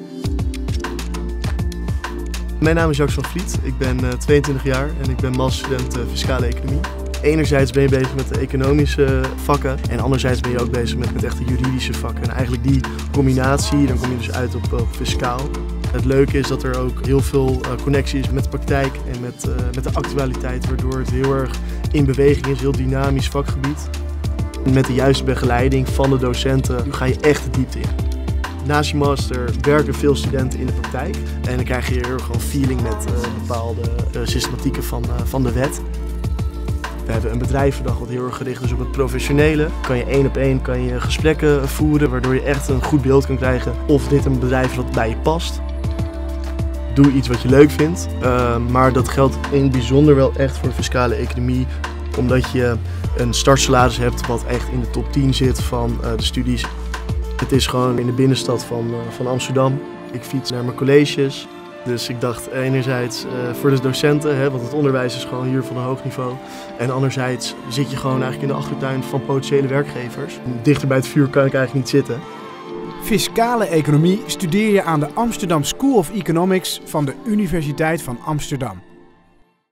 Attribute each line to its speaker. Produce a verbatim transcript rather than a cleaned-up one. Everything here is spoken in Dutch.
Speaker 1: Mijn naam is Jacques van Vliet, ik ben uh, tweeëntwintig jaar en ik ben masterstudent uh, fiscale economie. Enerzijds ben je bezig met de economische vakken en anderzijds ben je ook bezig met, met echte juridische vakken. En eigenlijk die combinatie, dan kom je dus uit op, op fiscaal. Het leuke is dat er ook heel veel uh, connectie is met de praktijk en met, uh, met de actualiteit, waardoor het heel erg in beweging is, heel dynamisch vakgebied. Met de juiste begeleiding van de docenten ga je echt de diepte in. Naast je master werken veel studenten in de praktijk en dan krijg je heel erg een feeling met uh, bepaalde uh, systematieken van, uh, van de wet. We hebben een bedrijvendag wat heel erg gericht is op het professionele. Kan je één op één kan je gesprekken voeren, waardoor je echt een goed beeld kan krijgen of dit een bedrijf is wat bij je past. Doe iets wat je leuk vindt, uh, maar dat geldt in het bijzonder wel echt voor de fiscale economie, omdat je een startsalaris hebt wat echt in de top tien zit van uh, de studies. Het is gewoon in de binnenstad van, uh, van Amsterdam. Ik fiets naar mijn colleges. Dus ik dacht enerzijds uh, voor de docenten, hè, want het onderwijs is gewoon hier van een hoog niveau. En anderzijds zit je gewoon eigenlijk in de achtertuin van potentiële werkgevers. Dichter bij het vuur kan ik eigenlijk niet zitten.
Speaker 2: Fiscale economie studeer je aan de Amsterdam School of Economics van de Universiteit van Amsterdam.